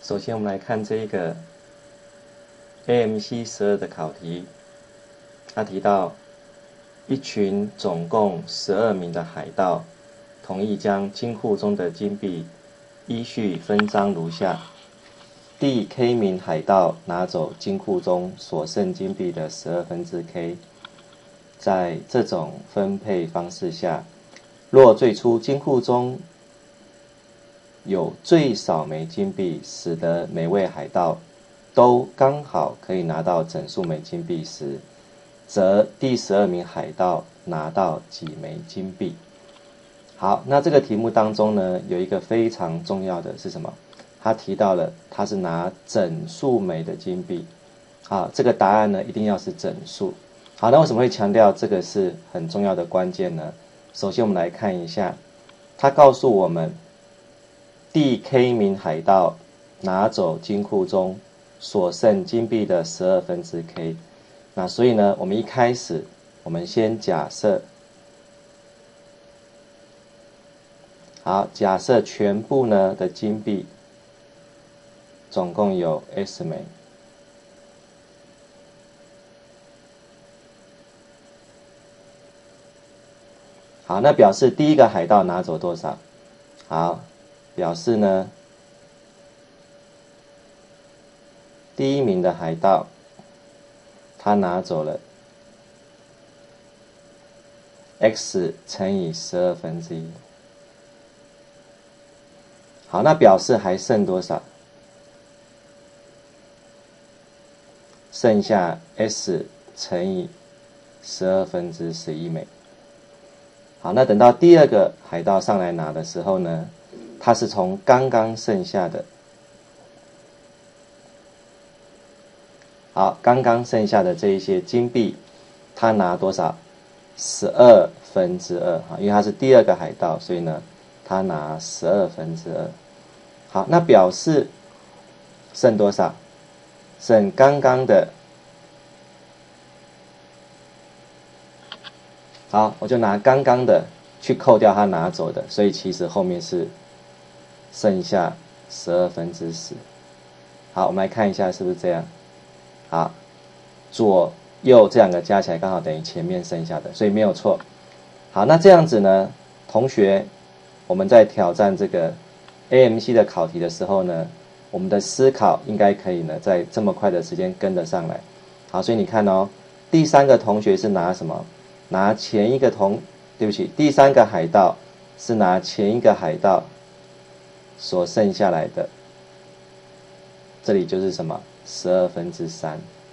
首先，我们来看这一个 AMC12的考题，它提到一群总共12名的海盗，同意将金库中的金币依序分赃如下：第 K 名海盗拿走金库中所剩金币的K，在这种分配方式下，若最初金库中有最少枚金币，使得每位海盗都刚好可以拿到整数枚金币时，则第12名海盗拿到几枚金币？好，那这个题目当中呢，有一个非常重要的是什么？他提到了他是拿整数枚的金币。好，这个答案呢一定要是整数。好，那为什么会强调这个是很重要的关键呢？首先我们来看一下，他告诉我们第 K 名海盗拿走金库中所剩金币的K。那所以呢，我们一开始我们先假设，好，假设全部呢的金币总共有 S 枚。好，那表示第一个海盗拿走多少？好，表示呢，第一名的海盗他拿走了 x 乘以1/12。好，那表示还剩多少？剩下 s 乘以11/11枚。好，那等到第二个海盗上来拿的时候呢，他是从刚刚剩下的，好，刚刚剩下的这一些金币，他拿多少？12分之二。因为他是第二个海盗，所以呢，他拿12分之二。好，那表示剩多少？剩刚刚的。好，我就拿刚刚的去扣掉他拿走的，所以其实后面是剩下12分之10。好，我们来看一下是不是这样。好，左右这两个加起来刚好等于前面剩下的，所以没有错。好，那这样子呢，同学，我们在挑战这个 AMC 的考题的时候呢，我们的思考应该可以呢，在这么快的时间跟得上来。好，所以你看哦，第三个同学是拿什么？拿前一个对不起，第三个海盗是拿前一个海盗所剩下来的，这里就是什么？12分之3。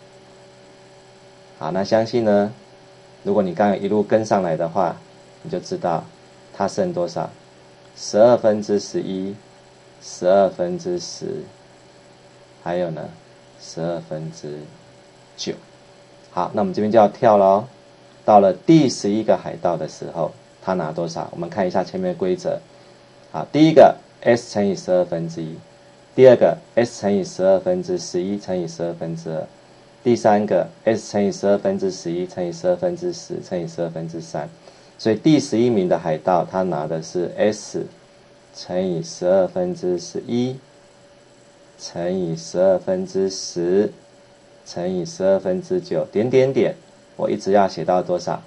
好，那相信呢，如果你刚刚一路跟上来的话，你就知道它剩多少？12分之11、12分之10，还有呢12分之9。好，那我们这边就要跳了哦。到了第11个海盗的时候，他拿多少？我们看一下前面的规则。好，第一个 s 乘以12分之1，第二个 s 乘以12分之11乘以12分之2，第三个 s 乘以12分之11乘以12分之10乘以12分之3。所以第11名的海盗他拿的是 s 乘以12分之11乘以12分之10乘以12分之9点点点。我一直要写到多少？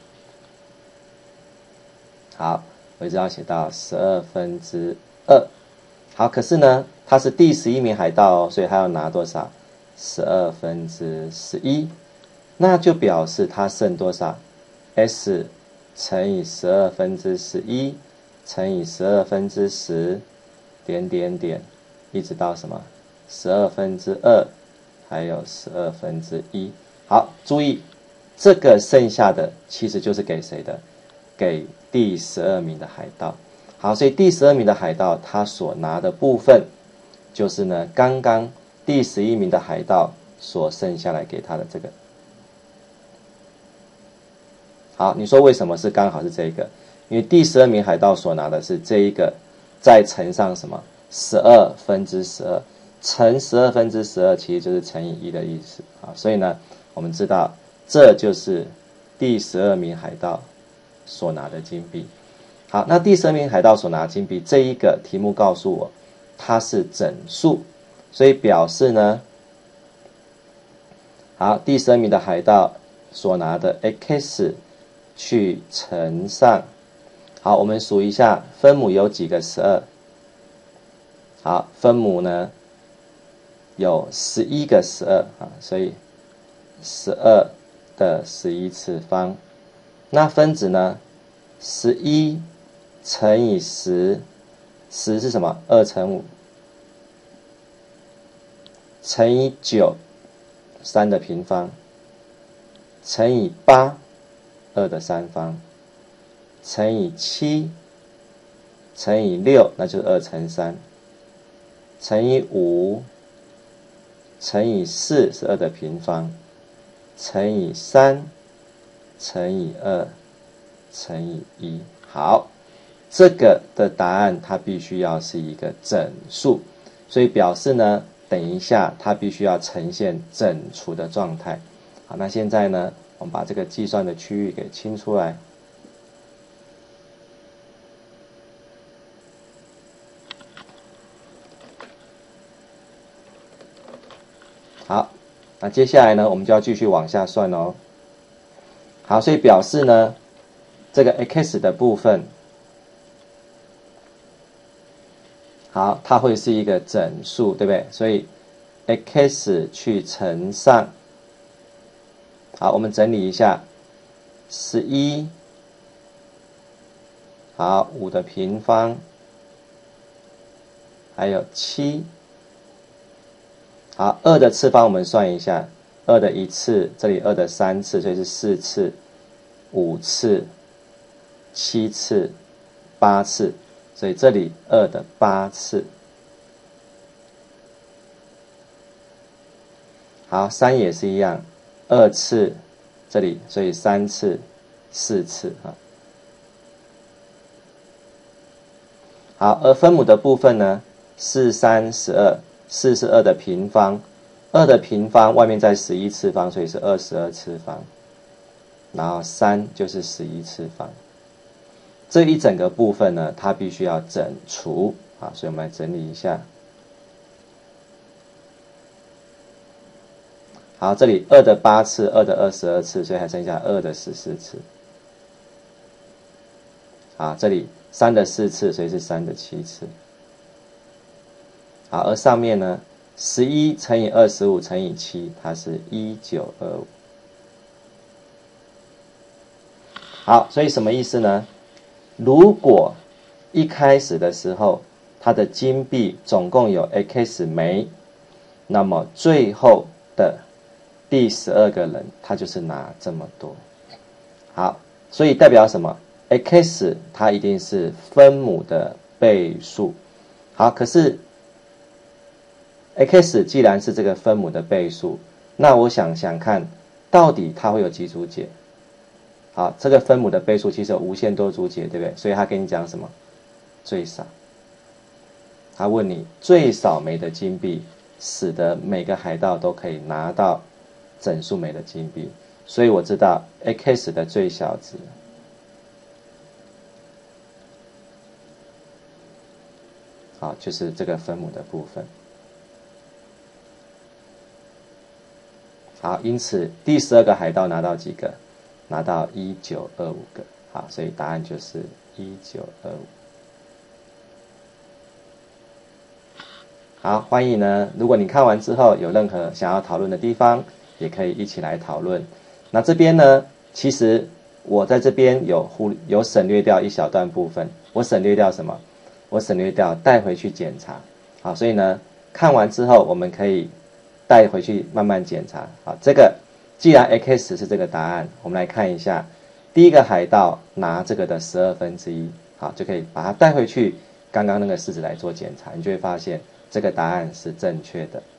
好，我一直要写到12分之2。好，可是呢，他是第11名海盗哦，所以他要拿多少？12分之11。那就表示他剩多少 ？s 乘以12分之11乘以12分之10点点点，一直到什么？12分之2，还有12分之1。好，注意。这个剩下的其实就是给谁的？给第12名的海盗。好，所以第12名的海盗他所拿的部分，就是呢刚刚第11名的海盗所剩下来给他的这个。好，你说为什么是刚好是这个？因为第12名海盗所拿的是这一个，再乘上什么？12分之12，乘12分之12其实就是乘以1的意思啊。所以呢，我们知道。这就是第12名海盗所拿的金币。好，那第12名海盗所拿的金币，这一个题目告诉我，它是整数， 所以表示呢，好，第12名的海盗所拿的 x 去乘上，好，我们数一下分母有几个12，好，分母呢有11个12啊，所以12的11次方。那分子呢，11乘以10，10是什么？2乘5，乘以9，3的平方，乘以8，2的3方，乘以7，乘以6，那就是2乘3，乘以5，乘以4是2的平方，乘以3，乘以2，乘以1。好，这个的答案它必须要是一个整数，所以表示呢，等一下它必须要呈现整除的状态。好，那现在呢，我们把这个计算的区域给清出来。好，那接下来呢，我们就要继续往下算哦。好，所以表示呢，这个 x 的部分，好，它会是一个整数，对不对？所以 x 去乘上，好，我们整理一下，11，好，5的平方，还有7，好，2的次方我们算一下，2的1次，这里2的3次，所以是4次、5次、7次、8次，所以这里2的8次。好，3也是一样，2次，这里所以3次、4次啊。好，而分母的部分呢，4、3、12，4是2的平方，2的平方外面再11次方，所以是22次方，然后3就是11次方。这一整个部分呢，它必须要整除啊，所以我们来整理一下。好，这里2的8次，2的22次，所以还剩下2的14次。好，这里3的4次，所以是3的7次。好，而上面呢，11乘以25乘以7，它是1925。好，所以什么意思呢？如果一开始的时候，它的金币总共有 x 枚，那么最后的第12个人，他就是拿这么多。好，所以代表什么 ？x 它一定是分母的倍数。好，可是 x 既然是这个分母的倍数，那我想想看，到底它会有几组解？好，这个分母的倍数其实有无限多组解，对不对？所以他跟你讲什么？最少。他问你最少枚的金币，使得每个海盗都可以拿到整数枚的金币。所以我知道 x 的最小值，好，就是这个分母的部分。好，因此第12个海盗拿到几个？拿到1925个。好，所以答案就是1925。好，欢迎呢，如果你看完之后有任何想要讨论的地方，也可以一起来讨论。那这边呢，其实我在这边有省略掉一小段部分。我省略掉什么？我省略掉带回去检查。好，所以呢，看完之后我们可以带回去慢慢检查。好，这个既然 x 是这个答案，我们来看一下，第一个海盗拿这个的1/12，好，就可以把它带回去刚刚那个式子来做检查，你就会发现这个答案是正确的。